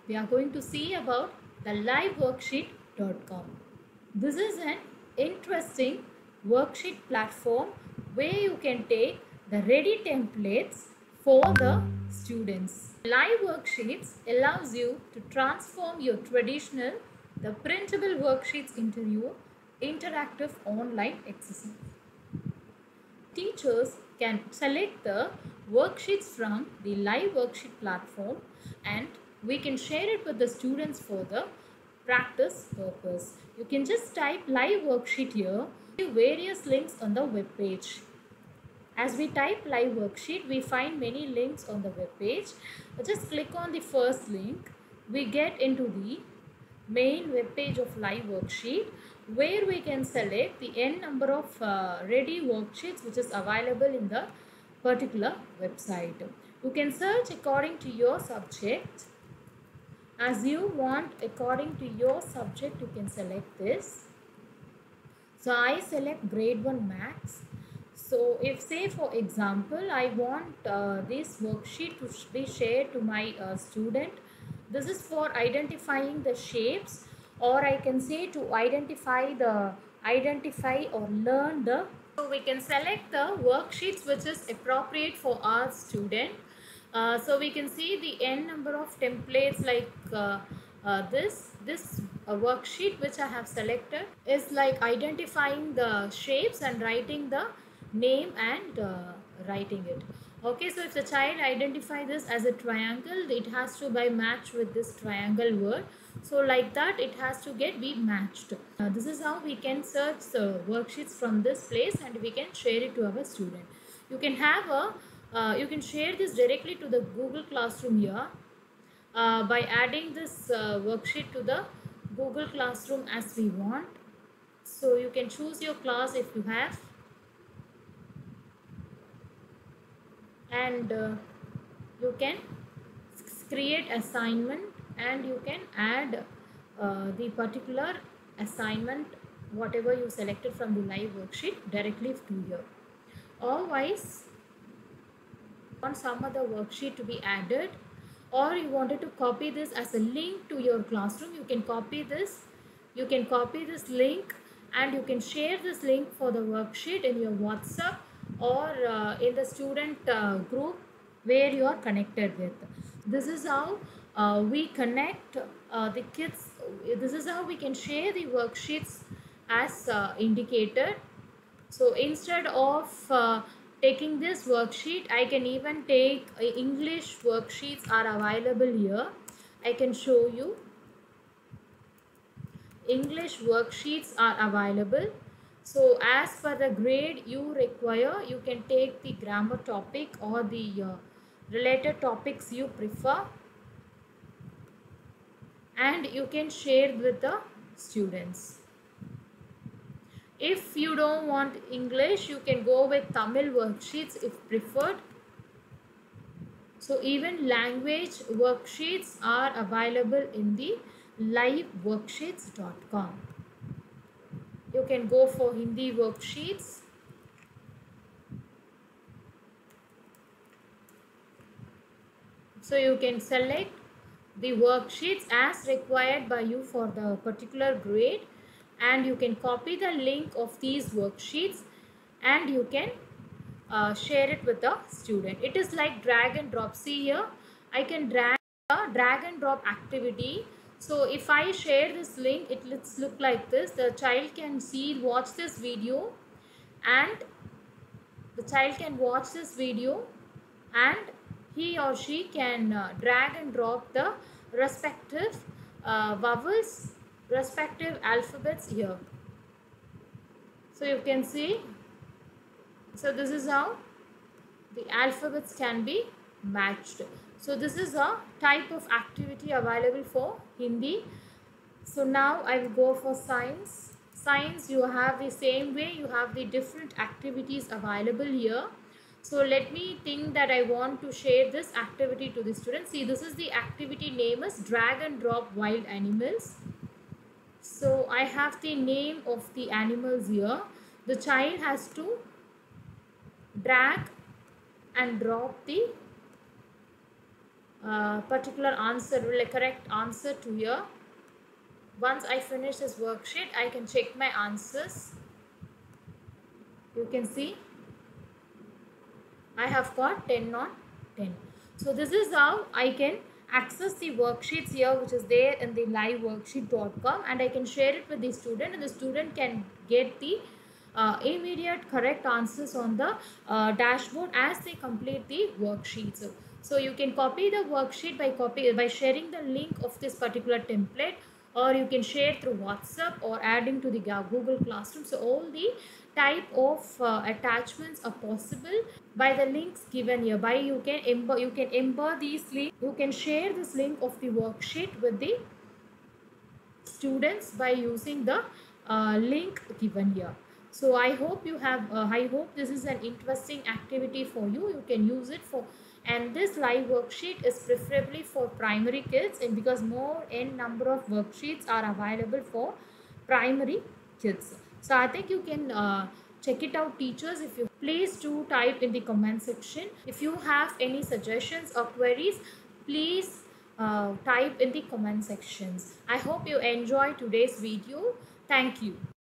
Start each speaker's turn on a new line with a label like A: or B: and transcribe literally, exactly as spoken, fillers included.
A: we are going to see about the live worksheet dot com. This is an interesting worksheet platform where you can take the ready templates for the students. Live worksheets allows you to transform your traditional, the printable worksheets into your interactive online exercise. Teachers can select the worksheets from the live worksheet platform and we can share it with the students for the practice purpose. You can just type live worksheet here, various links on the web page. As we type live worksheet, we find many links on the web page. Just click on the first link. We get into the main web page of live worksheet where we can select the n number of uh, ready worksheets which is available in the particular website. You can search according to your subject. As you want, according to your subject, you can select this. So I select grade one maths. So if, say for example, I want uh, this worksheet to be shared to my uh, student, this is for identifying the shapes, or I can say to identify the identify or learn the. So we can select the worksheets which is appropriate for our student. Uh, so we can see the n number of templates like uh, uh, this this uh, worksheet which I have selected is like identifying the shapes and writing the name and uh, writing it. Okay, so if the child identify this as a triangle, it has to by match with this triangle word. So like that it has to get be matched. Uh, this is how we can search the worksheets from this place and we can share it to our student. You can have a uh, you can share this directly to the Google Classroom here uh, by adding this uh, worksheet to the Google Classroom as we want. So you can choose your class if you have, and uh, you can create assignment and you can add uh, the particular assignment whatever you selected from the live worksheet directly to here. Otherwise, want some other worksheet to be added, or you wanted to copy this as a link to your classroom, you can copy this you can copy this link and you can share this link for the worksheet in your WhatsApp or uh, in the student uh, group where you are connected with. This is how uh, we connect uh, the kids. This is how we can share the worksheets as uh, indicated. So instead of uh, taking this worksheet, I can even take uh, English worksheets are available here. I can show you. English worksheets are available. So as per the grade you require, you can take the grammar topic or the uh, related topics you prefer and you can share with the students. If you don't want English, you can go with Tamil worksheets if preferred. So even language worksheets are available in the live worksheets dot com. You can go for Hindi worksheets. So you can select the worksheets as required by you for the particular grade and you can copy the link of these worksheets and you can uh, share it with the student. It is like drag and drop. See here, I can drag a drag and drop activity. So if I share this link, it looks look like this. The child can see, watch this video and the child can watch this video and he or she can uh, drag and drop the respective uh, vowels, respective alphabets here. So you can see, so this is how the alphabets can be matched. So this is a type of activity available for Hindi. So now I will go for science. Science, you have the same way, you have the different activities available here. So let me think that I want to share this activity to the students. See, this is the activity name is drag and drop wild animals. So I have the name of the animals here. The child has to drag and drop the uh, particular answer, like correct answer to here. Once I finish this worksheet, I can check my answers. You can see I have got ten on ten. So this is how I can access the worksheets here, which is there in the live worksheet dot com, and I can share it with the student, and the student can get the uh, immediate correct answers on the uh, dashboard as they complete the worksheets. So you can copy the worksheet by copy by sharing the link of this particular template, or you can share through WhatsApp or adding to the Google Classroom. So all the type of uh, attachments are possible by the links given here. By you can embed you can embed these links. You can share this link of the worksheet with the students by using the uh, link given here. So I hope you have uh, I hope this is an interesting activity for you. You can use it for, and this live worksheet is preferably for primary kids, and because more n number of worksheets are available for primary kids. So I think you can uh, check it out, teachers. If you please do type in the comment section. If you have any suggestions or queries, please uh, type in the comment sections. I hope you enjoyed today's video. Thank you.